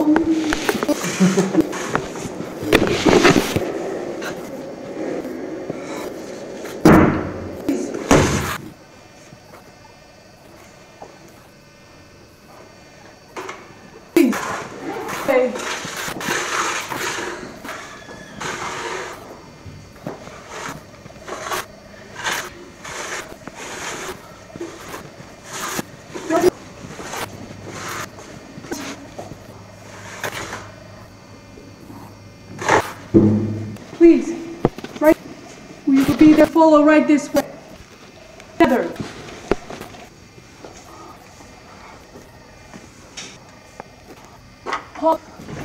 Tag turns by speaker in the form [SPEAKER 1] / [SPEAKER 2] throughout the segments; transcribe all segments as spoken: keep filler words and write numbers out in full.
[SPEAKER 1] Please, right, we will be there, follow right this way. Together. Hop.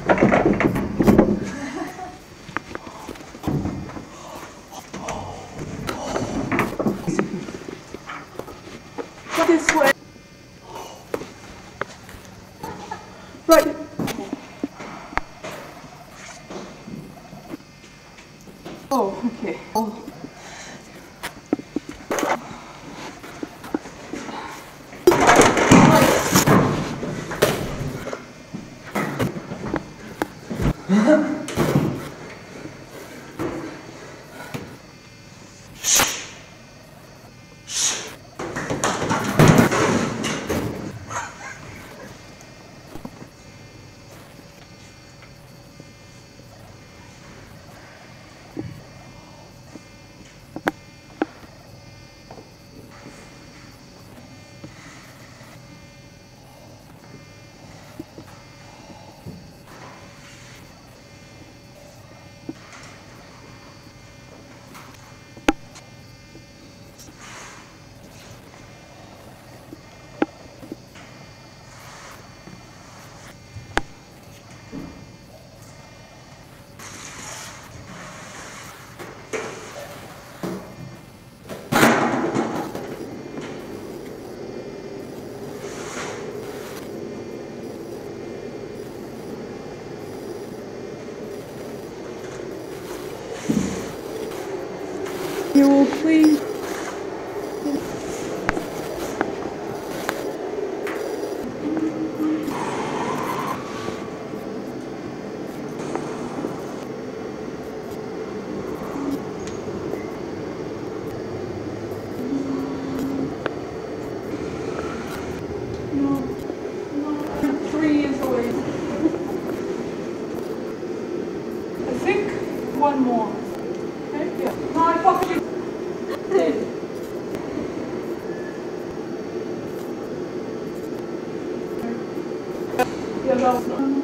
[SPEAKER 1] This way. Right. Oh, okay. Oh. You will please. No, no, three is away. I think one more. Okay? Yeah. No, I fucked you. Yeah, that was not.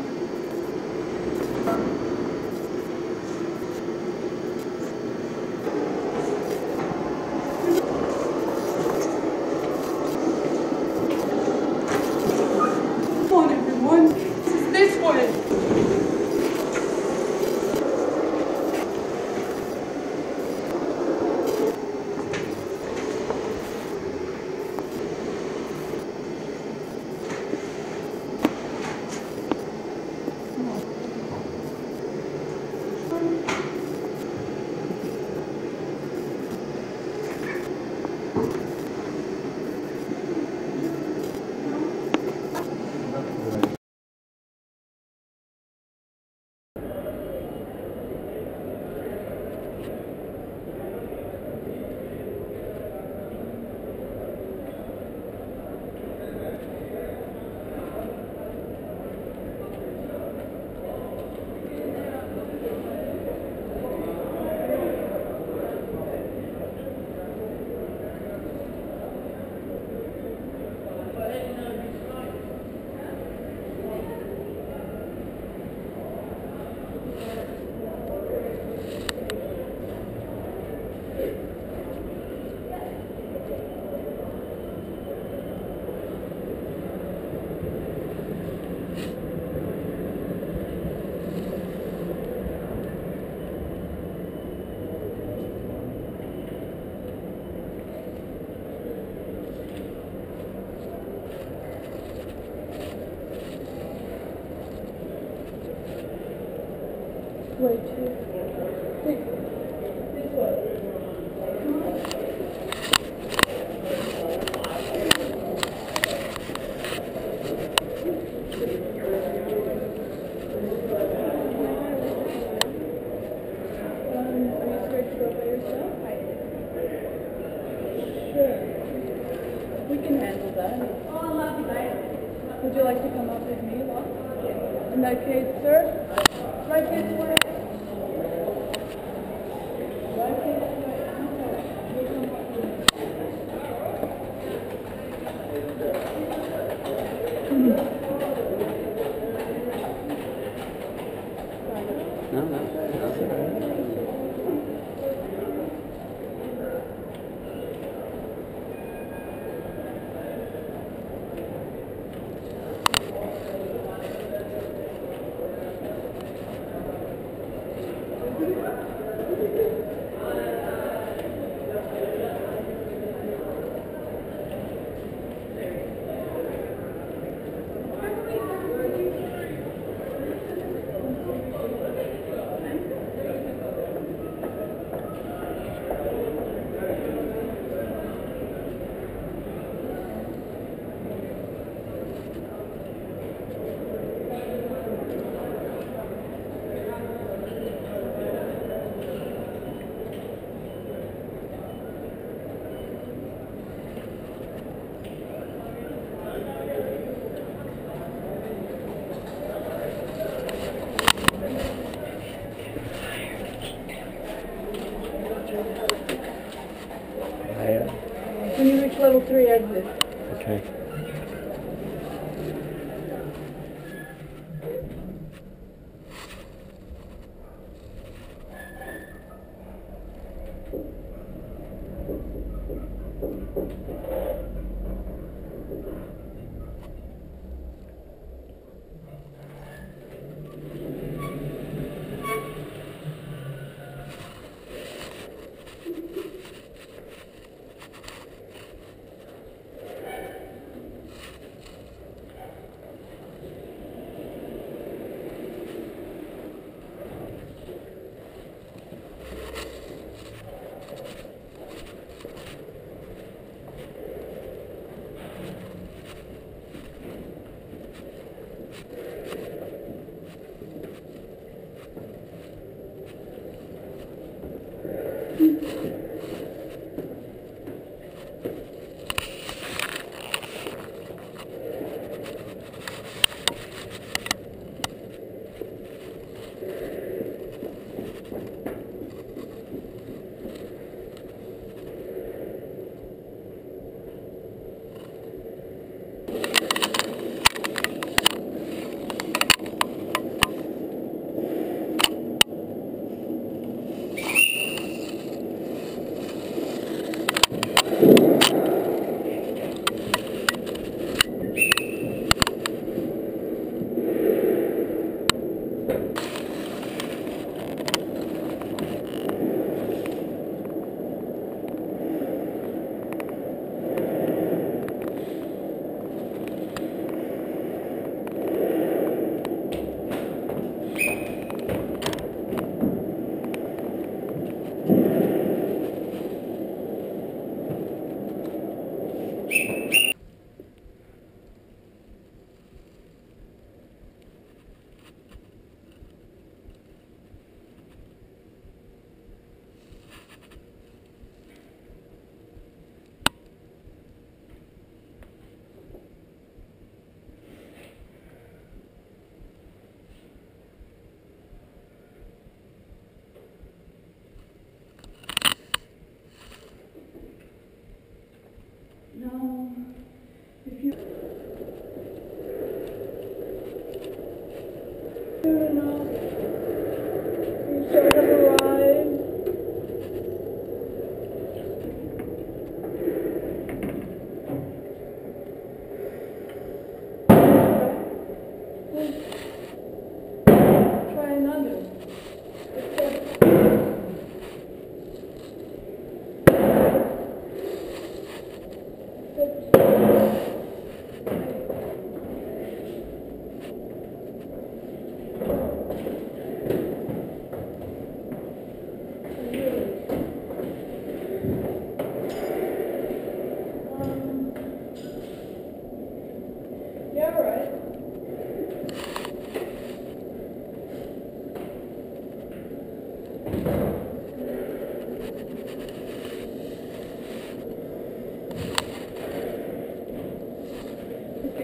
[SPEAKER 1] Come on, everyone. This is this way. Way too. This way.
[SPEAKER 2] Oh, I love you, mate. Would you like to come up with me, what? In that case, sir, right this way. Right this way.
[SPEAKER 3] No, no, no.
[SPEAKER 2] When you reach level three, exit.
[SPEAKER 3] Okay.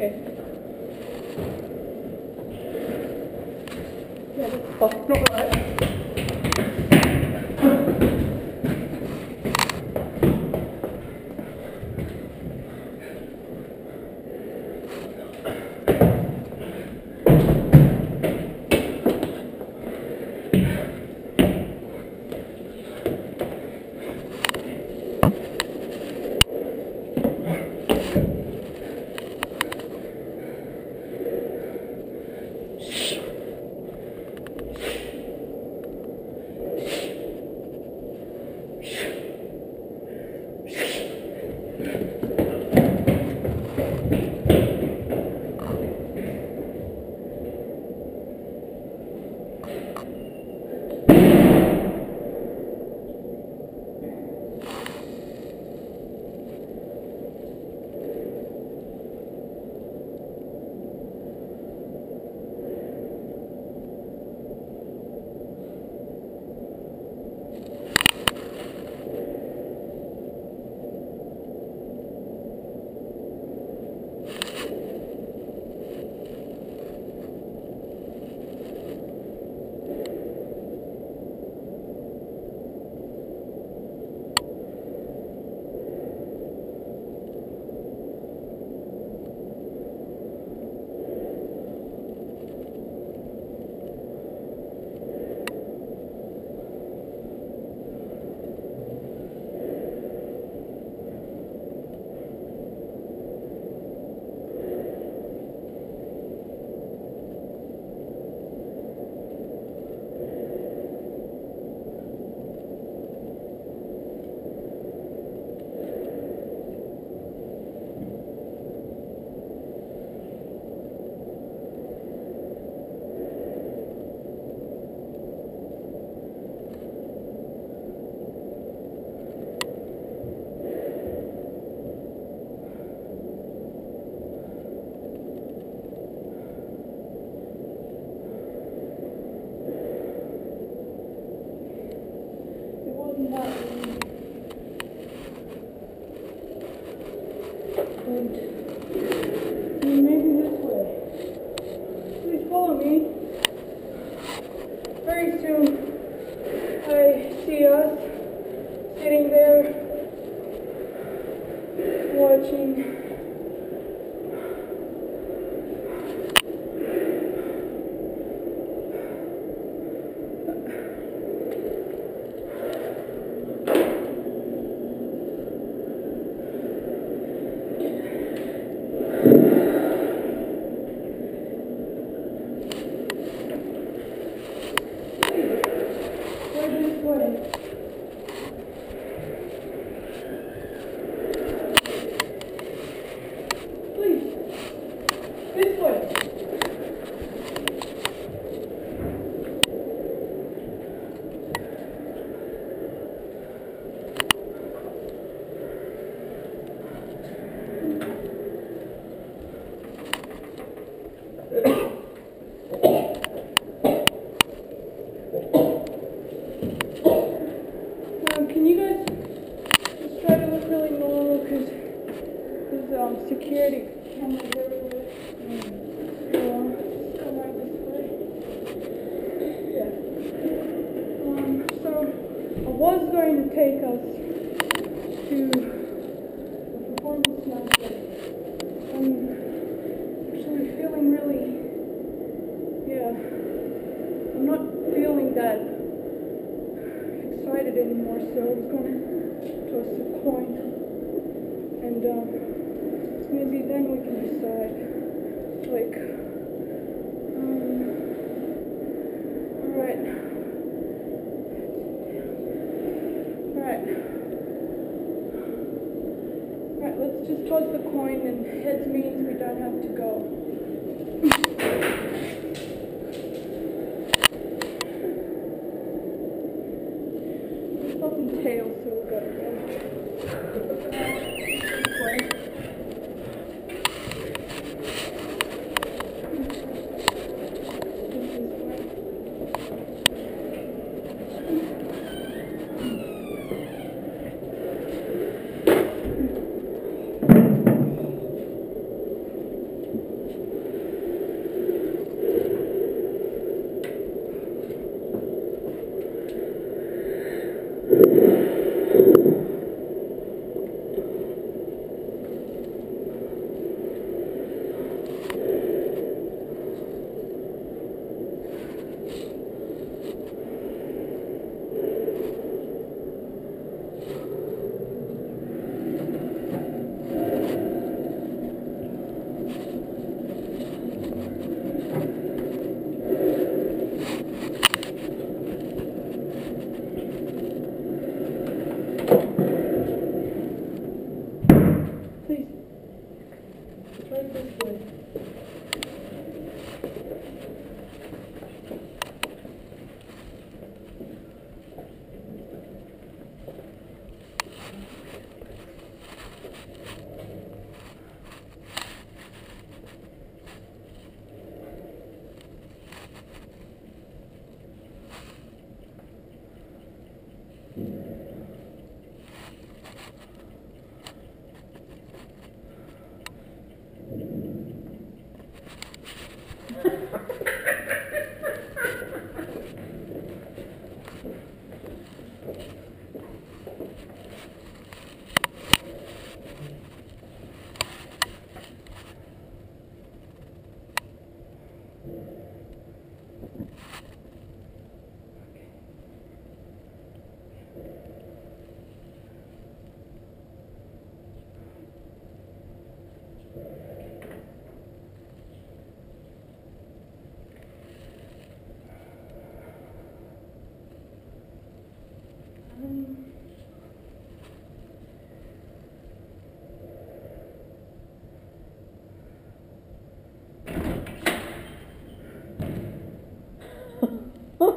[SPEAKER 2] Okay. Yeah, that's fucked. Not right.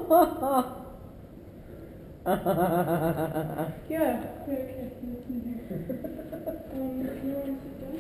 [SPEAKER 2] Yeah, yeah, okay. um, you want to sit down?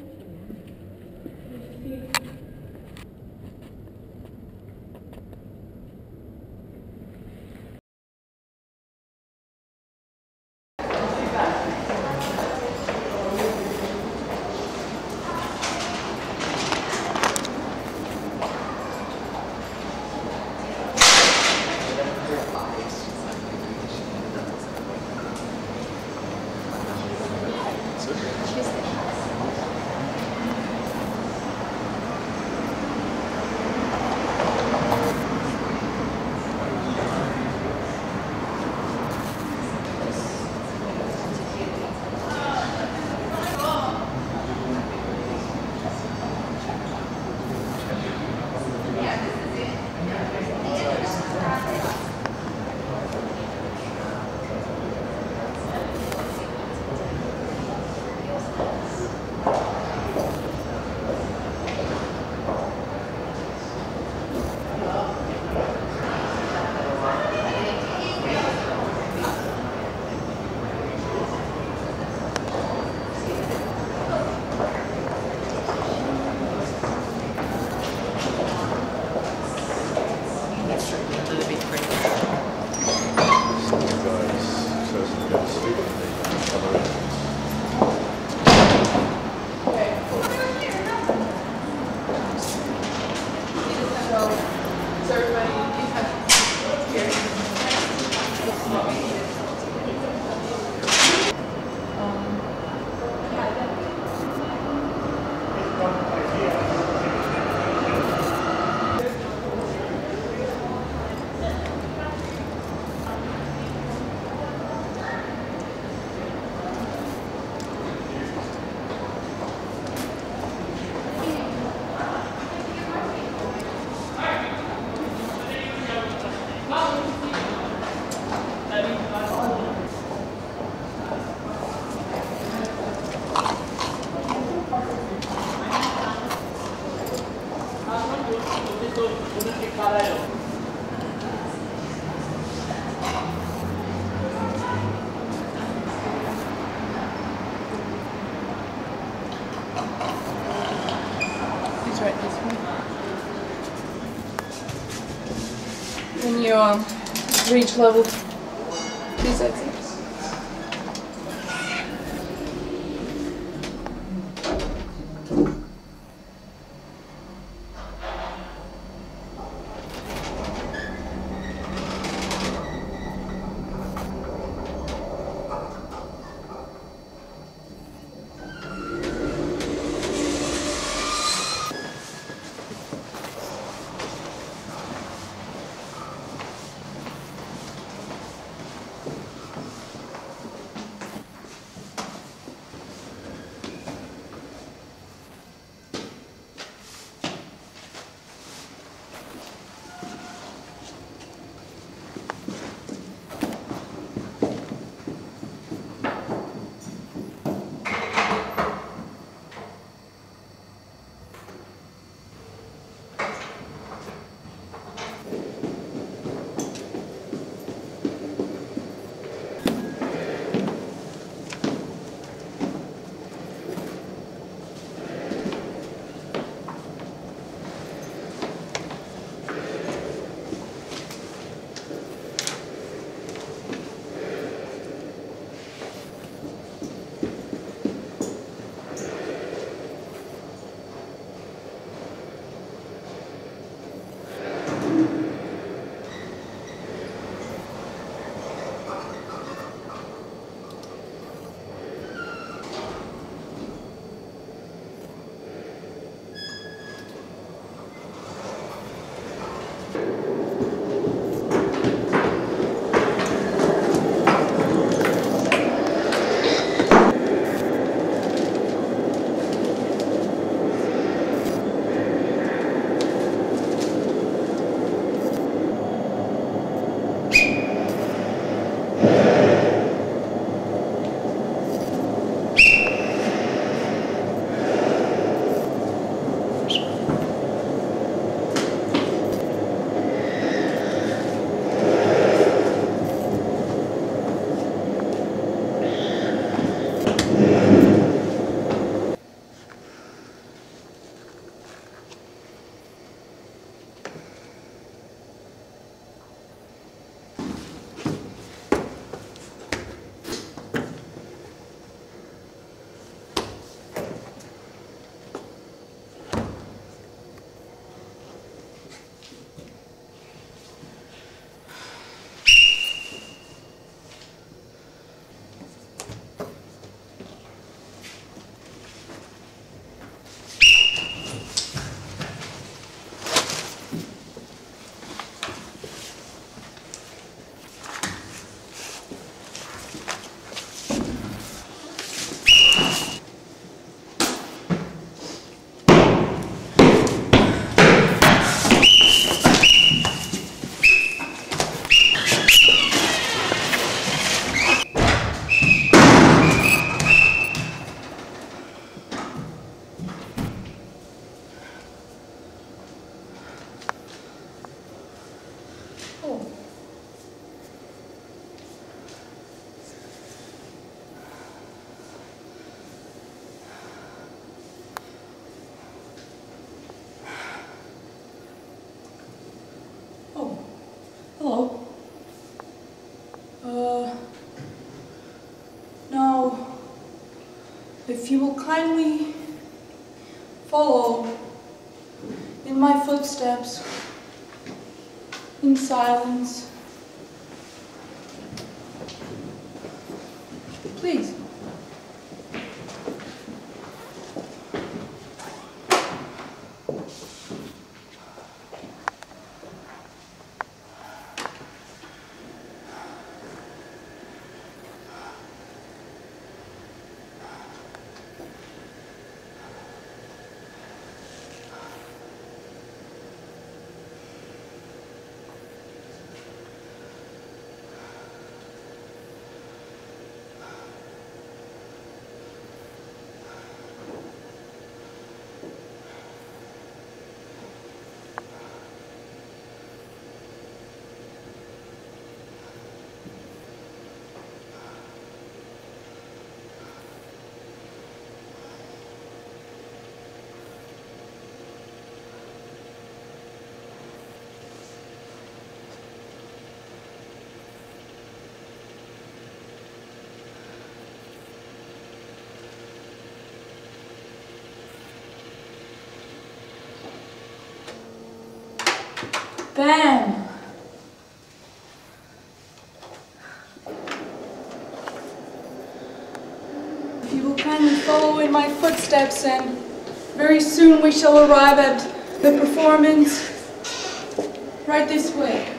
[SPEAKER 1] He's right this way. When you um, reach level two sets. Hello. Uh, now, if you will kindly follow in my footsteps in silence, please. Bam! If you will kindly follow in my footsteps, and very soon we shall arrive at the performance right this way.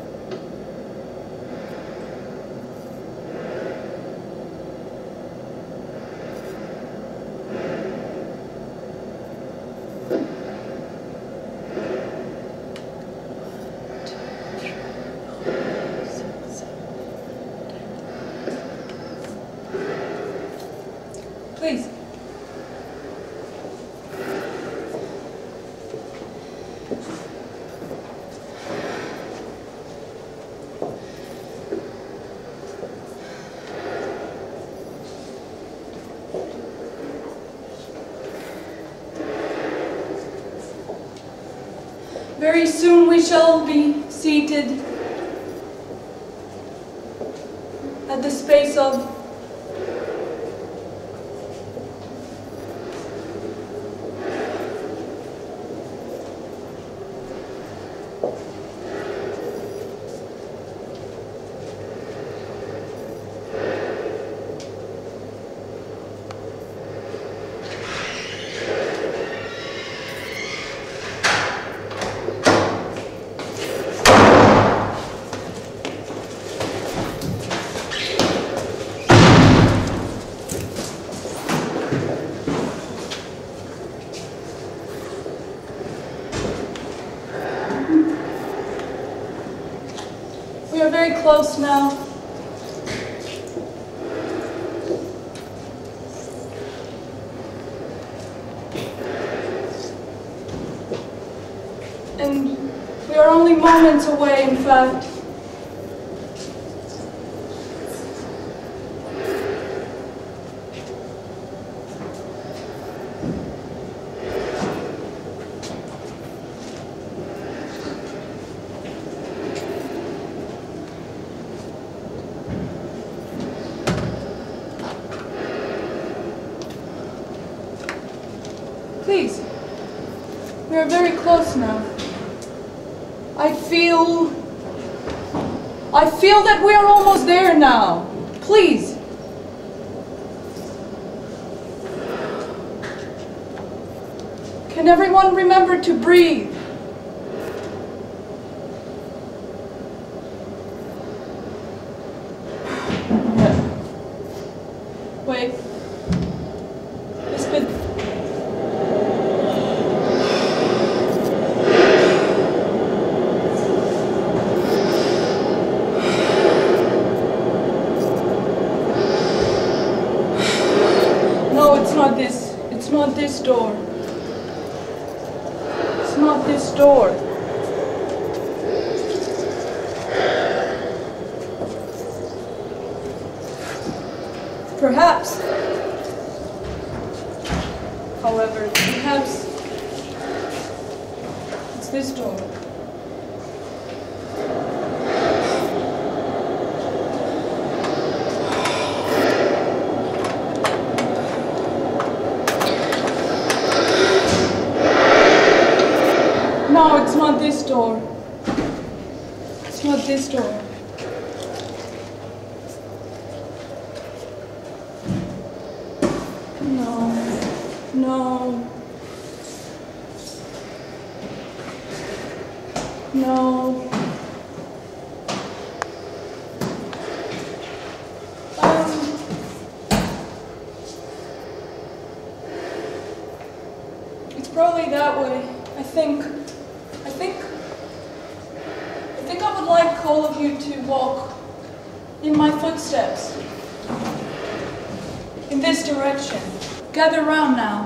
[SPEAKER 1] Please. Very soon we shall be seated at the space of We are very close now. And we are only moments away, in fact. Please, we are very close now. I feel, I feel that we are almost there now. Please. Can everyone remember to breathe? Wait. not this. It's not this door. It's not this door. Perhaps, however, perhaps it's this door. No, it's not this door. It's not this door. No, no, no. Um, it's probably that way. I think, I think, I think I would like all of you to walk in my footsteps. In this direction. Gather round now.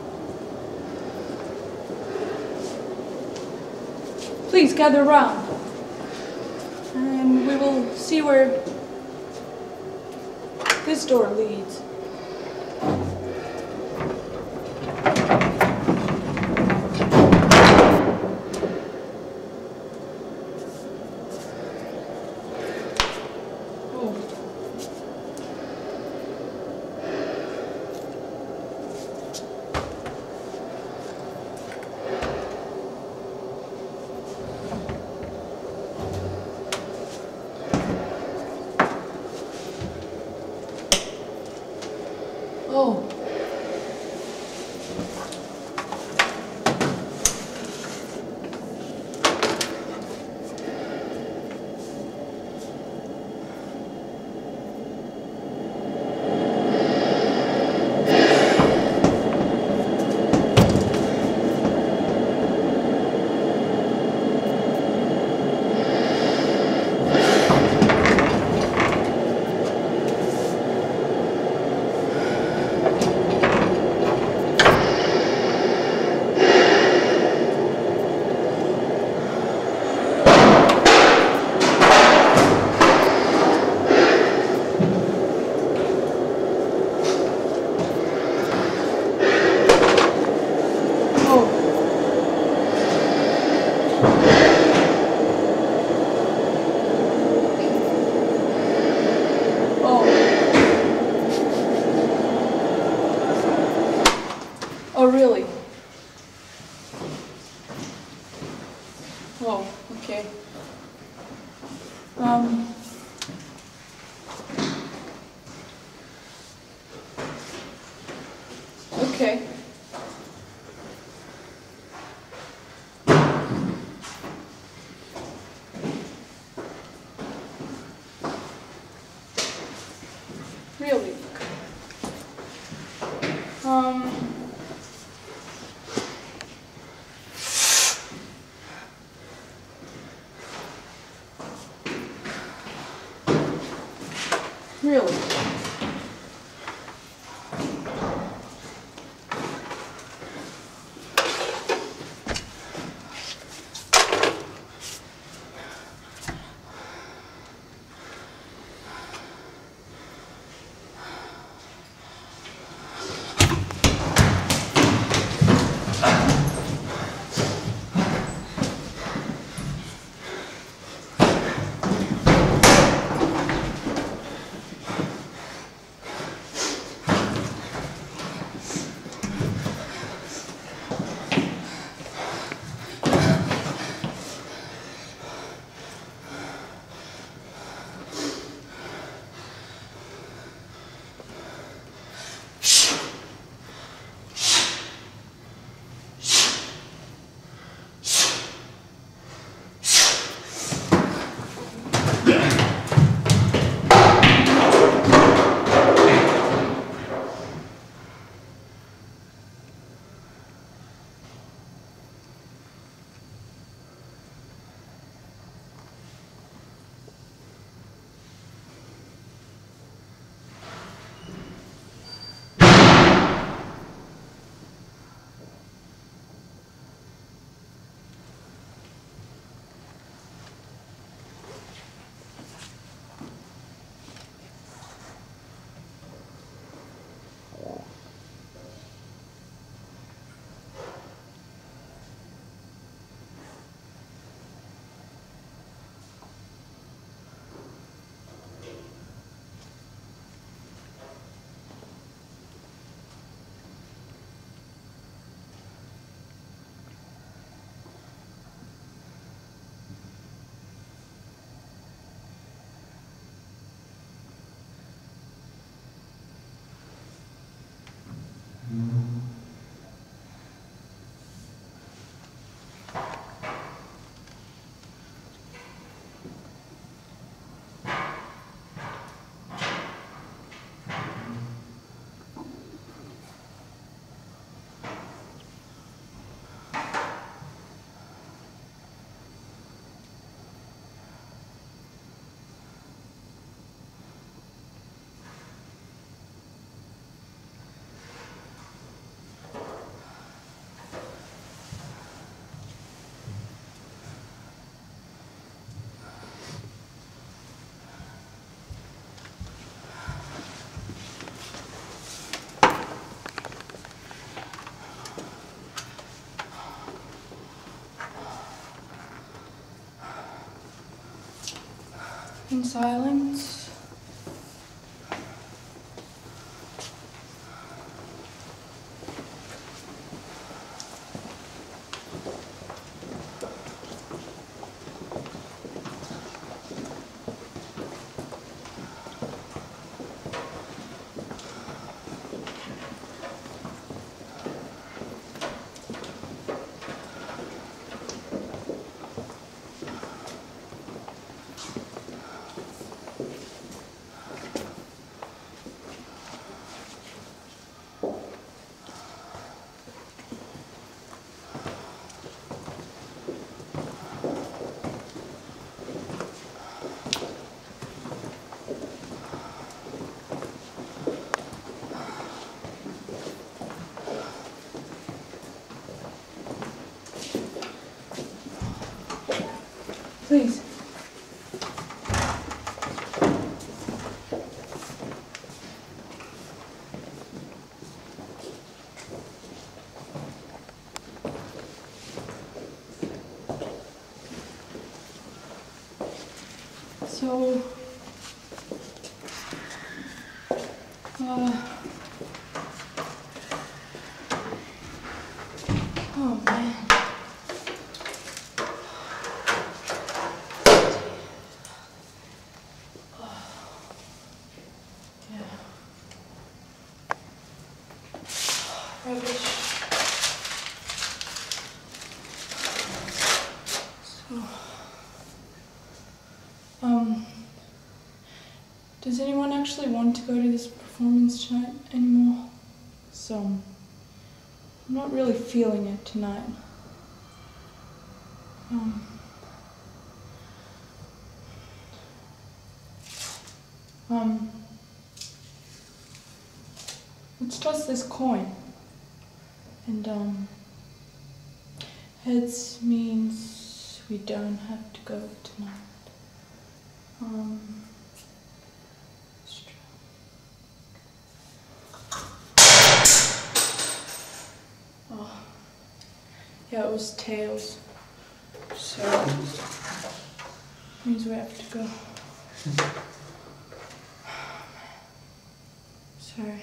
[SPEAKER 1] Please gather round. And we will see where this door leads. Oh. Oh, really? Oh, okay. Um... Okay. Really? Um... Really? in silence. Please. So, uh, oh man. Rubbish. So, um, does anyone actually want to go to this performance tonight anymore? So, I'm not really feeling it tonight. Um, um, let's toss this coin. And, um, heads means we don't have to go tonight. Um, oh, yeah, it was tails. So, means we have to go. Sorry.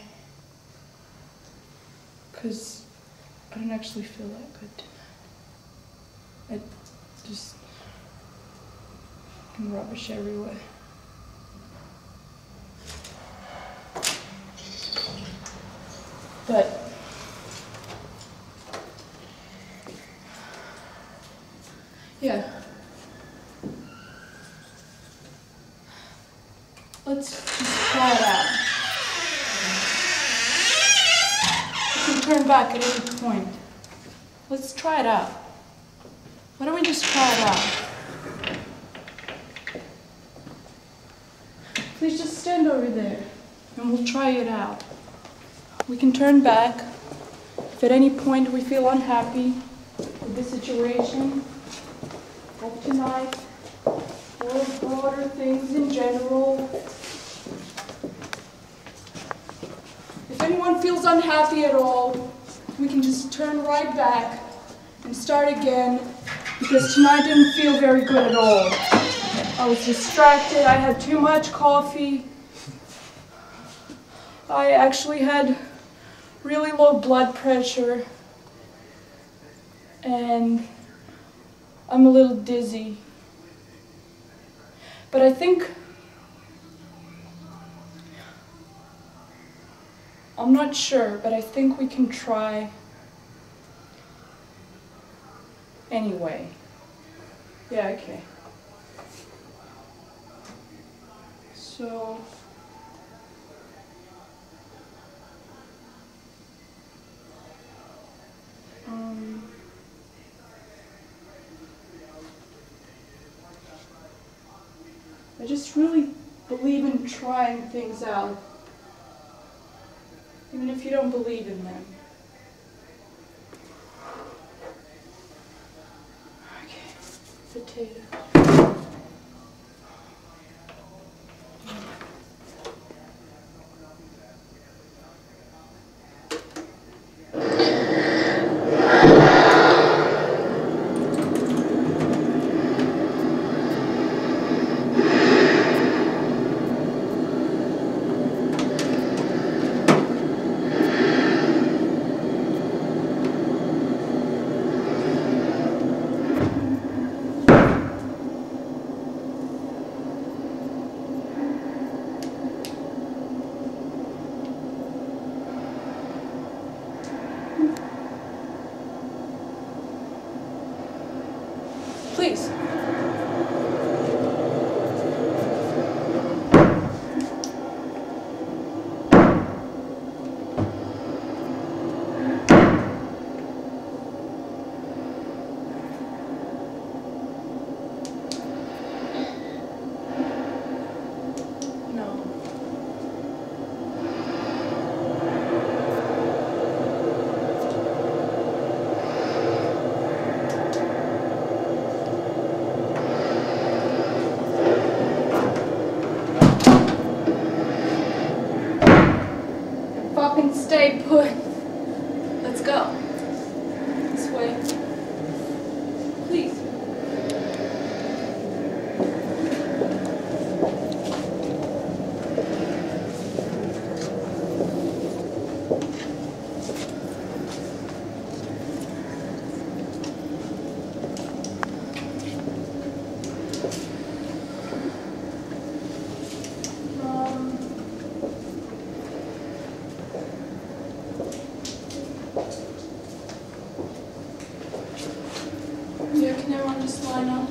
[SPEAKER 1] Because I don't actually feel that good tonight. I just fucking rubbish everywhere. But yeah. Let's just try it out. You can turn back at any point. Let's try it out. Why don't we just try it out? Please just stand over there and we'll try it out. We can turn back if at any point we feel unhappy with the situation of tonight or broader things in general. If anyone feels unhappy at all, we can just turn right back and start again, because tonight didn't feel very good at all. I was distracted, I had too much coffee. I actually had really low blood pressure, and I'm a little dizzy. But I think, I'm not sure, but I think we can try anyway. Yeah, okay. So, um, I just really believe in trying things out, even if you don't believe in them. Okay, potato. can stay put. Let's go. This way. Please. Yeah, can everyone just line up?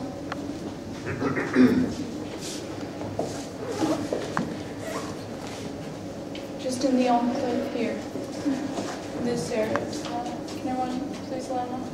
[SPEAKER 1] Just in the enclave here. This area. Can everyone please line up?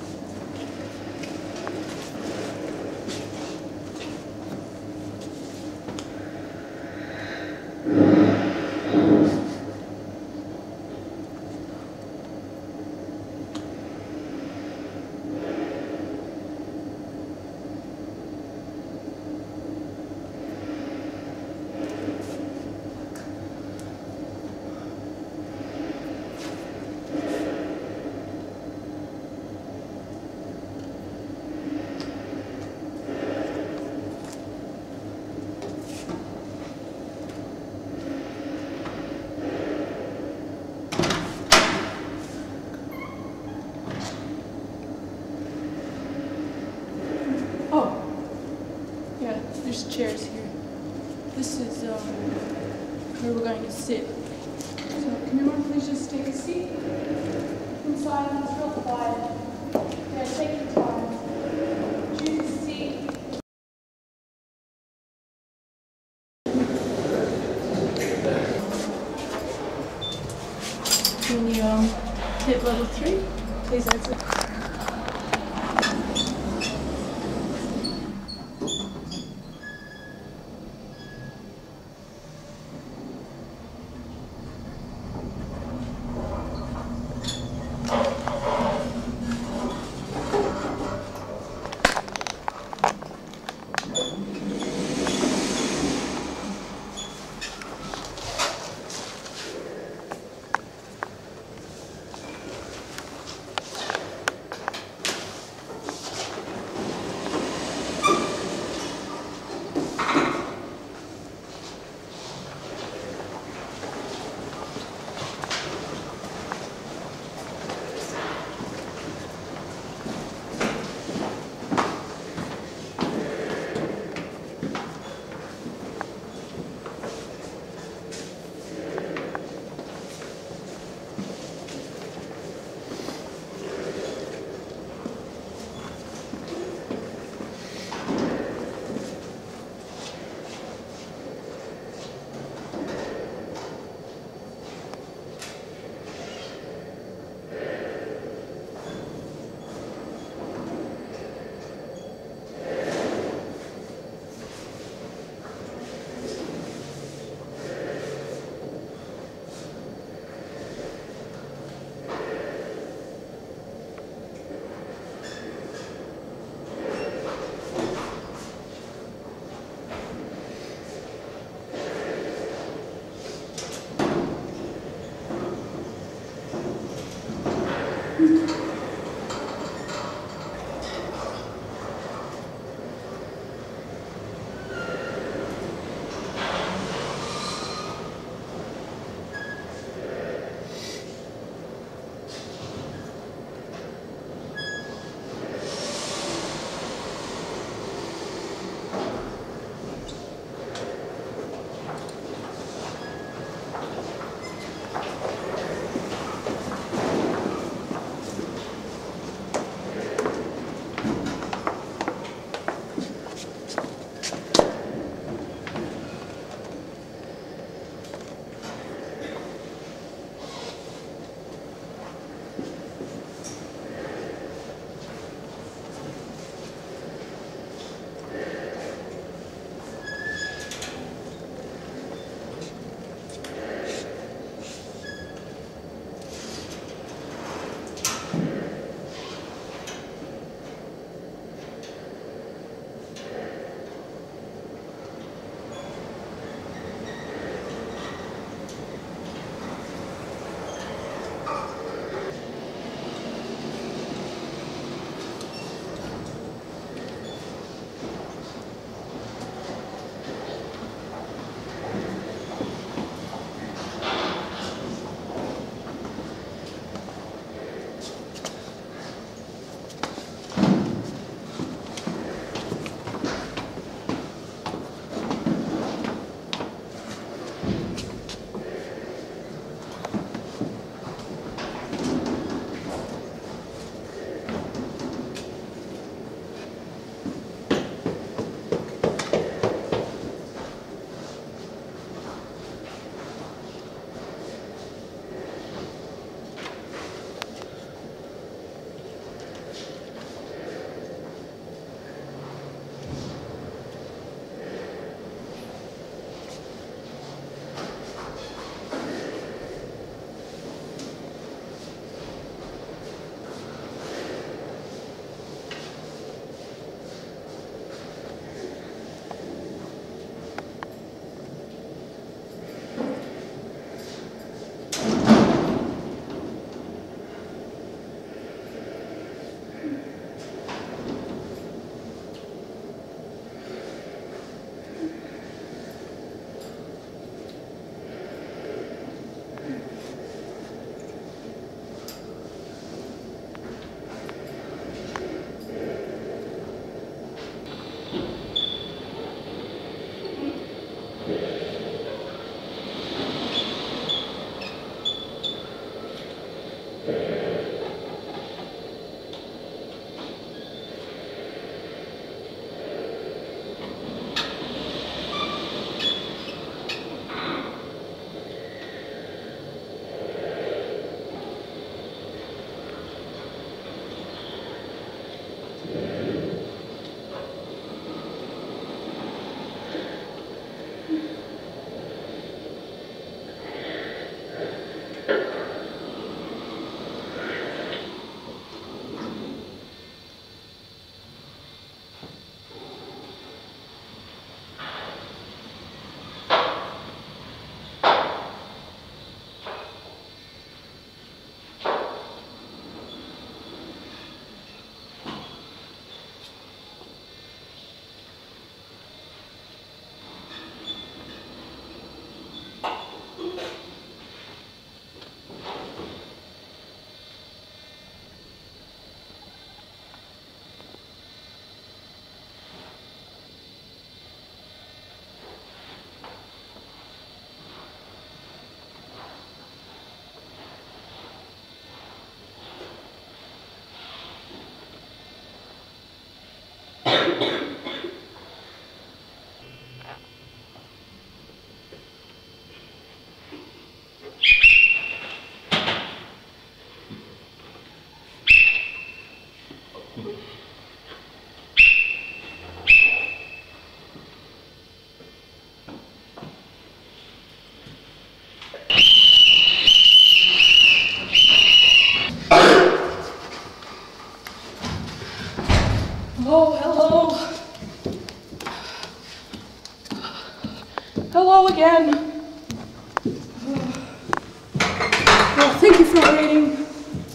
[SPEAKER 1] Oh, yeah, there's chairs here. This is um, where we're going to sit. So can everyone please just take a seat? Inside, it's real quiet. Yeah, take your time. Choose a seat. When you um, hit level three, please exit. Hello again. Well, thank you for waiting.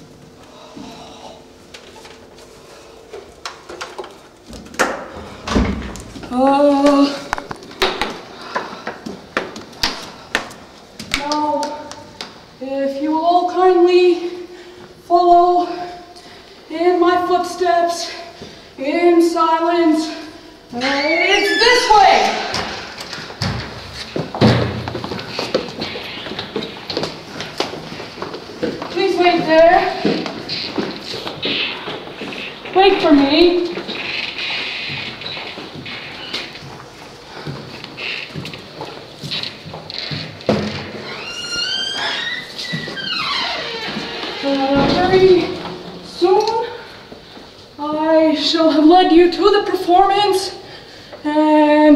[SPEAKER 1] Uh, now, if you will all kindly follow in my footsteps in silence, uh, it's this way. Please wait there. Wait for me. Uh, very soon, I shall have led you to the performance, and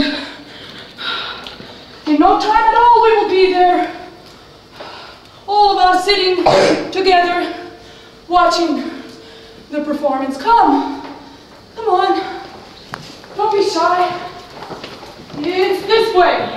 [SPEAKER 1] in no time at all we will be there. All of us sitting together, watching the performance. Come, come on, don't be shy. It's this way.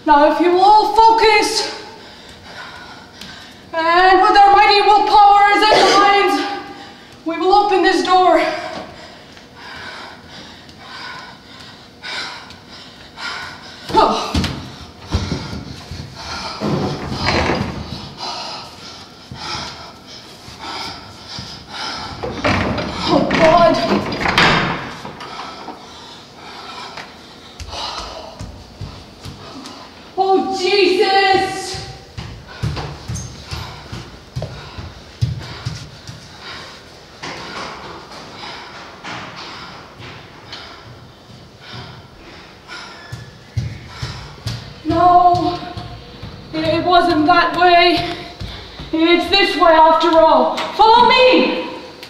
[SPEAKER 1] Now, if you will all focus, and with our mighty willpowers and minds, we will open this door. Oh. Oh, God. Oh, Jesus. No, it wasn't that way. It's this way after all. Follow me!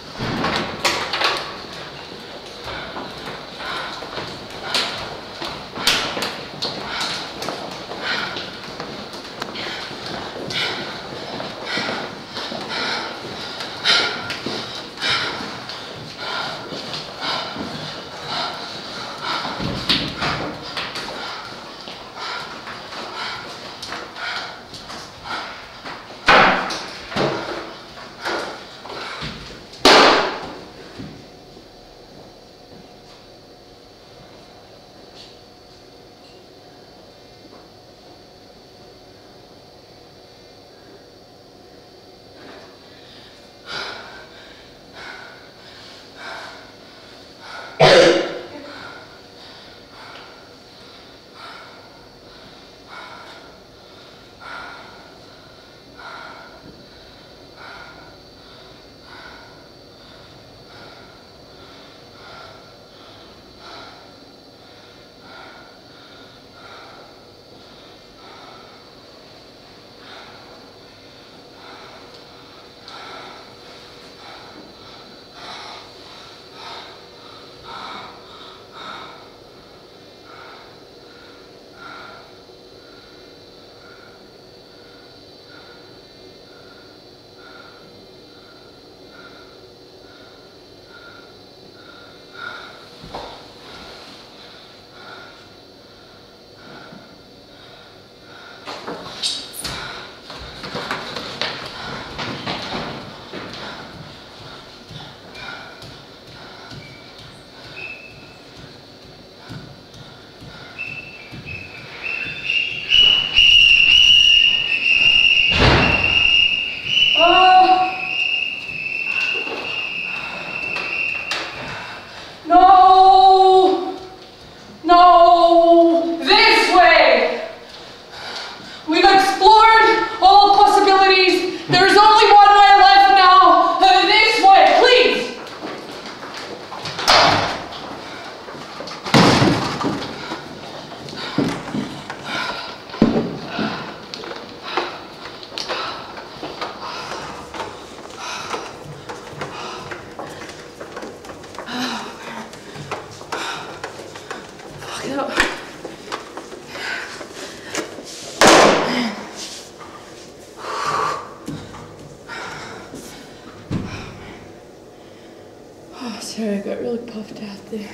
[SPEAKER 1] Sorry, I got really puffed out there.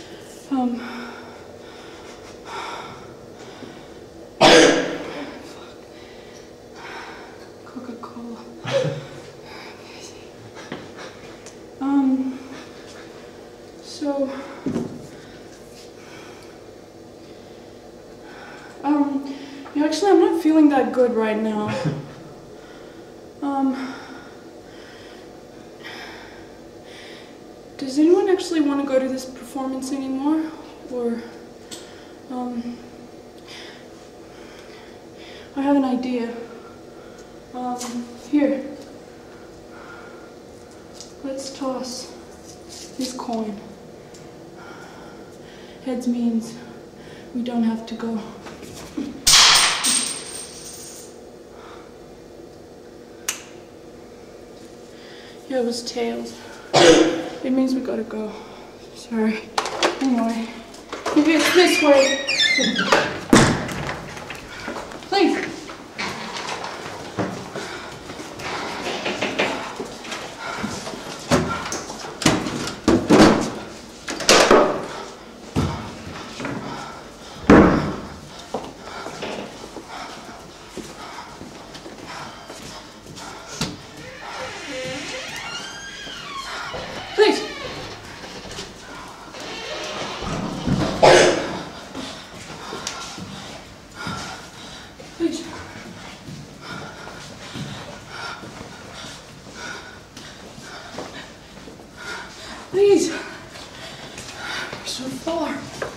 [SPEAKER 1] Um, Coca-Cola. um, so, um, yeah, actually, I'm not feeling that good right now. Um, Does anyone actually want to go to this performance anymore? Or, um, I have an idea. Um, here. Let's toss this coin. Heads means we don't have to go. Yeah, it was tails. It means we gotta go. Sorry. Anyway, maybe it's this way. Please. so far.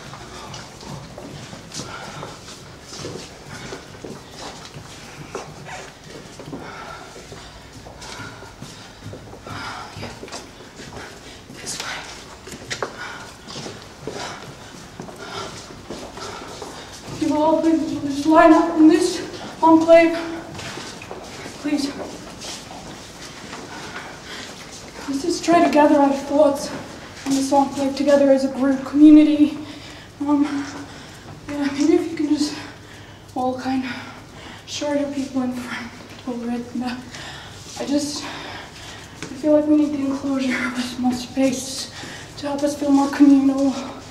[SPEAKER 1] This way. You all please just line up in this enclave. Please. Let's just try to gather our thoughts in this enclave together as a group, community. Um, yeah, maybe if you can just all kind of shorter people in front, over at the back. I just, I feel like we need the enclosure with more space to help us feel more communal.